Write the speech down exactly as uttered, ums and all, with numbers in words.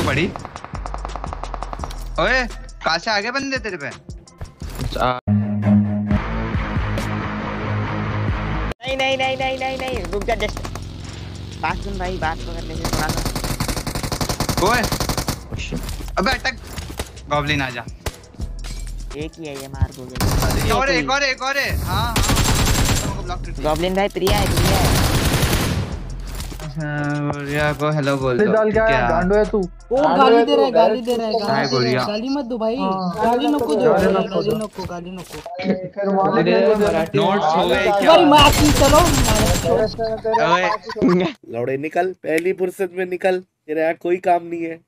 पड़ी। ओए कहाँ से आगे बंदे तेरे पे? नहीं नहीं नहीं नहीं नहीं नहीं रुक जा जस्ट बात सुन भाई, बात तो करने से थोड़ा सा। ओए अबे अटक, गॉब्लिन आजा। एक ही है ये, मार दो। और एक और एक और है। हां हां गॉब्लिन भाई प्रिया है, प्रिया है। प्रिया को हेलो बोल दो। क्या गांडो है तू? ओ गाली दे रहा है, गाली दे रहा है, हाय गाली दे रहा गुड़िया। है। गाली मत दो भाई, गाली नको दो, गाली नको, गाली नको। नोट्स हो गए क्या? भाई मार की चलो। ओए लौड़े निकल, पहली फुर्सत में निकल, तेरा कोई काम नहीं है।